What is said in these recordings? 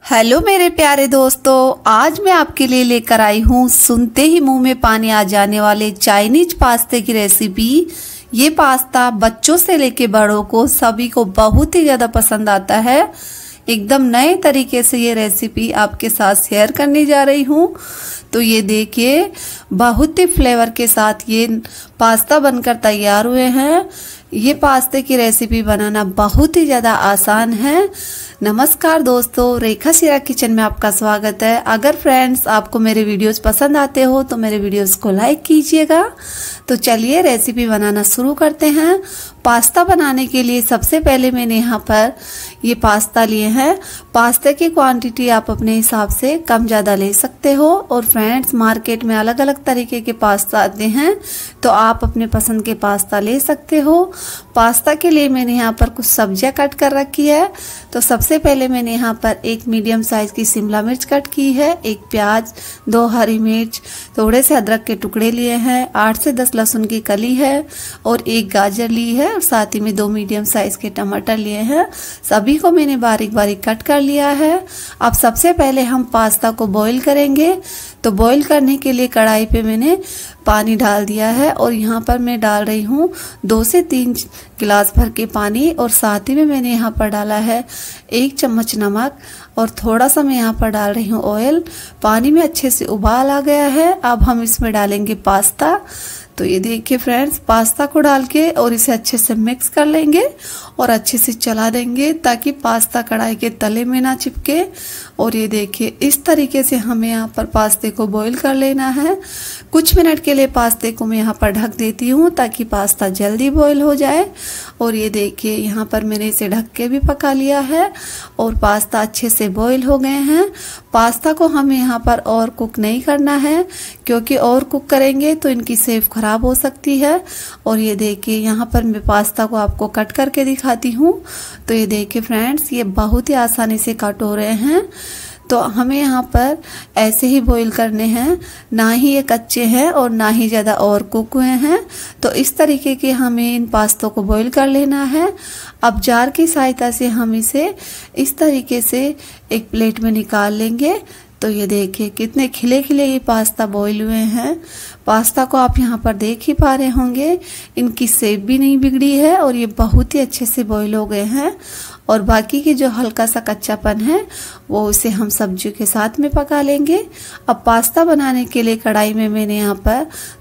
Hello मेरे प्यारे दोस्तों, आज मैं आपके लिए लेकर आई हूँ सुनते ही मुंह में पानी आ जाने वाले चाइनीज पास्ते की रेसिपी। ये पास्ता बच्चों से लेके बड़ों को सभी को बहुत ही ज़्यादा पसंद आता है। एकदम नए तरीके से ये रेसिपी आपके साथ शेयर करने जा रही हूँ। तो ये देखिए, बहुत ही फ्लेवर के साथ ये पास्ता बनकर तैयार हुए हैं। ये पास्ते की रेसिपी बनाना बहुत ही ज़्यादा आसान है। नमस्कार दोस्तों, रेखा सीरा किचन में आपका स्वागत है। अगर फ्रेंड्स आपको मेरे वीडियोस पसंद आते हो तो मेरे वीडियोस को लाइक कीजिएगा। तो चलिए रेसिपी बनाना शुरू करते हैं। पास्ता बनाने के लिए सबसे पहले मैंने यहाँ पर ये पास्ता लिए हैं। पास्ता की क्वांटिटी आप अपने हिसाब से कम ज़्यादा ले सकते हो। और फ्रेंड्स, मार्केट में अलग अलग तरीके के पास्ता आते हैं, तो आप अपने पसंद के पास्ता ले सकते हो। पास्ता के लिए मैंने यहाँ पर कुछ सब्जियां कट कर रखी है। तो सबसे पहले मैंने यहाँ पर एक मीडियम साइज की शिमला मिर्च कट की है, एक प्याज, 2 हरी मिर्च, थोड़े से अदरक के टुकड़े लिए हैं, 8 से 10 लहसुन की कली है और एक गाजर ली है और साथ ही में 2 मीडियम साइज के टमाटर लिए हैं। सभी को मैंने बारीक बारीक कट कर लिया है। अब सबसे पहले हम पास्ता को बॉईल करेंगे। तो बॉईल करने के लिए कढ़ाई पे मैंने पानी डाल दिया है और यहाँ पर मैं डाल रही हूँ 2 से 3 गिलास भर के पानी। और साथ ही में मैंने यहाँ पर डाला है 1 चम्मच नमक और थोड़ा सा मैं यहाँ पर डाल रही हूँ ऑयल। पानी में अच्छे से उबाल आ गया है। अब हम इसमें डालेंगे पास्ता। तो ये देखिए फ्रेंड्स, पास्ता को डाल के और इसे अच्छे से मिक्स कर लेंगे और अच्छे से चला देंगे ताकि पास्ता कढ़ाई के तले में ना चिपके। और ये देखिए, इस तरीके से हमें यहाँ पर पास्ते को बॉईल कर लेना है। कुछ मिनट के लिए पास्ते को मैं यहाँ पर ढक देती हूँ ताकि पास्ता जल्दी बॉईल हो जाए। और ये देखिए, यहाँ पर मैंने इसे ढक के भी पका लिया है और पास्ता अच्छे से बॉईल हो गए हैं। पास्ता को हमें यहाँ पर और कुक नहीं करना है, क्योंकि और कुक करेंगे तो इनकी शेप खराब हो सकती है। और ये देखिए, यहाँ पर मैं पास्ता को आपको कट करके दिखाती हूँ। तो ये देखिए फ्रेंड्स, ये बहुत ही आसानी से कट हो रहे हैं। तो हमें यहाँ पर ऐसे ही बॉईल करने हैं, ना ही ये कच्चे हैं और ना ही ज़्यादा और कुक हुए हैं। तो इस तरीके के हमें इन पास्तों को बॉईल कर लेना है। अब जार की सहायता से हम इसे इस तरीके से एक प्लेट में निकाल लेंगे। तो ये देखिए, कितने खिले खिले ये पास्ता बॉईल हुए हैं। पास्ता को आप यहाँ पर देख ही पा रहे होंगे, इनकी शेप भी नहीं बिगड़ी है और ये बहुत ही अच्छे से बॉईल हो गए हैं। और बाकी के जो हल्का सा कच्चापन है वो उसे हम सब्जियों के साथ में पका लेंगे। अब पास्ता बनाने के लिए कढ़ाई में मैंने यहाँ पर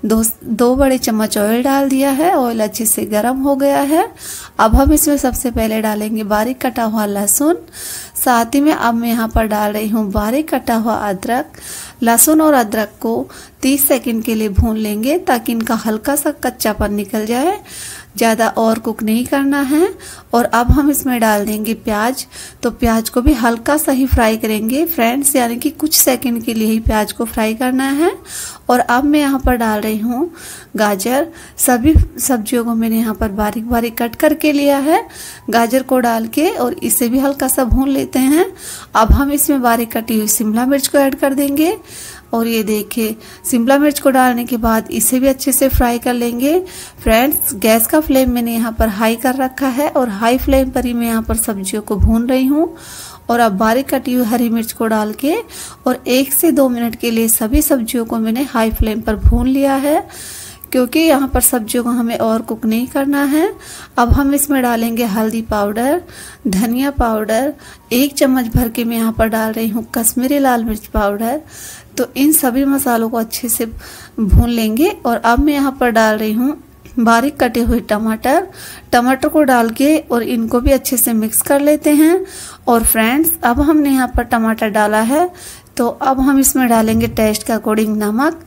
2 बड़े चम्मच ऑयल डाल दिया है। ऑयल अच्छे से गर्म हो गया है। अब हम इसमें सबसे पहले डालेंगे बारीक कटा हुआ लहसुन। साथ ही में अब मैं यहाँ पर डाल रही हूँ बारीक कटा हुआ अदरक। लहसुन और अदरक को 30 सेकंड के लिए भून लेंगे ताकि इनका हल्का सा कच्चापन निकल जाए, ज़्यादा और कुक नहीं करना है। और अब हम इसमें डाल देंगे प्याज। तो प्याज को भी हल्का सा ही फ्राई करेंगे फ्रेंड्स, यानी कि कुछ सेकंड के लिए ही प्याज को फ्राई करना है। और अब मैं यहाँ पर डाल रही हूँ गाजर। सभी सब्जियों को मैंने यहाँ पर बारीक बारीक कट करके लिया है। गाजर को डाल के और इसे भी हल्का सा भून लेते हैं। अब हम इसमें बारीक कटी हुई शिमला मिर्च को ऐड कर देंगे। और ये देखिए, शिमला मिर्च को डालने के बाद इसे भी अच्छे से फ्राई कर लेंगे। फ्रेंड्स, गैस का फ्लेम मैंने यहाँ पर हाई कर रखा है और हाई फ्लेम पर ही मैं यहाँ पर सब्जियों को भून रही हूँ। और अब बारीक कटी हुई हरी मिर्च को डाल के और 1 से 2 मिनट के लिए सभी सब्जियों को मैंने हाई फ्लेम पर भून लिया है, क्योंकि यहाँ पर सब्जियों को हमें और कुक नहीं करना है। अब हम इसमें डालेंगे हल्दी पाउडर, धनिया पाउडर, 1 चम्मच भर के मैं यहाँ पर डाल रही हूँ कश्मीरी लाल मिर्च पाउडर। तो इन सभी मसालों को अच्छे से भून लेंगे। और अब मैं यहाँ पर डाल रही हूँ बारीक कटे हुए टमाटर को डाल के और इनको भी अच्छे से मिक्स कर लेते हैं। और फ्रेंड्स, अब हमने यहाँ पर टमाटर डाला है, तो अब हम इसमें डालेंगे टेस्ट के अकॉर्डिंग नमक।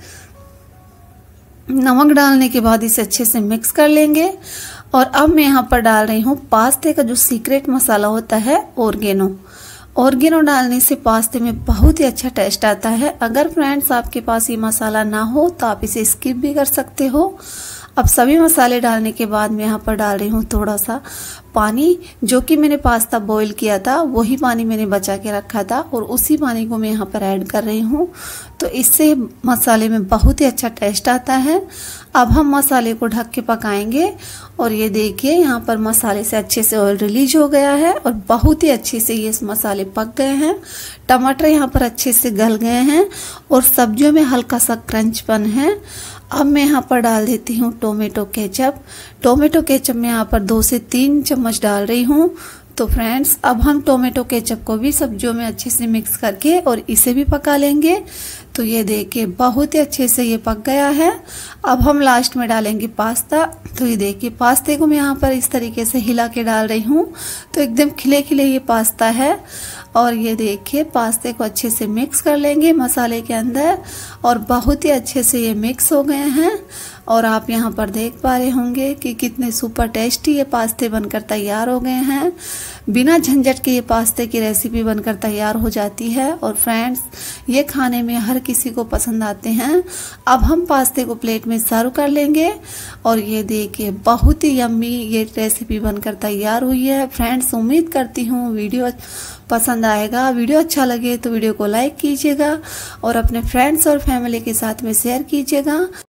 नमक डालने के बाद इसे अच्छे से मिक्स कर लेंगे। और अब मैं यहाँ पर डाल रही हूँ पास्ते का जो सीक्रेट मसाला होता है, ऑर्गेनो डालने से पास्ते में बहुत ही अच्छा टेस्ट आता है। अगर फ्रेंड्स आपके पास ये मसाला ना हो तो आप इसे स्किप भी कर सकते हो। अब सभी मसाले डालने के बाद मैं यहाँ पर डाल रही हूँ थोड़ा सा पानी जो कि मैंने पास्ता बॉईल किया था वही पानी मैंने बचा के रखा था और उसी पानी को मैं यहाँ पर ऐड कर रही हूँ। तो इससे मसाले में बहुत ही अच्छा टेस्ट आता है। अब हम मसाले को ढक के पकाएंगे और ये देखिए यहाँ पर मसाले से अच्छे से ऑयल रिलीज हो गया है और बहुत ही अच्छे से ये मसाले पक गए हैं। टमाटर यहाँ पर अच्छे से गल गए हैं और सब्जियों में हल्का सा क्रंचपन है। अब मैं यहाँ पर डाल देती हूँ टोमेटो केचप। टोमेटो केचप मैं यहाँ पर 2 से 3 चम्मच डाल रही हूँ। तो फ्रेंड्स अब हम टोमेटो केचप को भी सब्जियों में अच्छे से मिक्स करके और इसे भी पका लेंगे। तो ये देखिए बहुत ही अच्छे से ये पक गया है। अब हम लास्ट में डालेंगे पास्ता। तो ये देखिए पास्ते को मैं यहाँ पर इस तरीके से हिला के डाल रही हूँ। तो एकदम खिले खिले ये पास्ता है और ये देखिए पास्ते को अच्छे से मिक्स कर लेंगे मसाले के अंदर और बहुत ही अच्छे से ये मिक्स हो गए हैं। और आप यहाँ पर देख पा रहे होंगे कि कितने सुपर टेस्टी ये पास्ते बनकर तैयार हो गए हैं। बिना झंझट के ये पास्ते की रेसिपी बनकर तैयार हो जाती है और फ्रेंड्स ये खाने में हर किसी को पसंद आते हैं। अब हम पास्ते को प्लेट में सर्व कर लेंगे और ये देखिए बहुत ही यम्मी ये रेसिपी बनकर तैयार हुई है। फ्रेंड्स उम्मीद करती हूँ वीडियो पसंद आएगा। वीडियो अच्छा लगे तो वीडियो को लाइक कीजिएगा और अपने फ्रेंड्स और फैमिली के साथ में शेयर कीजिएगा।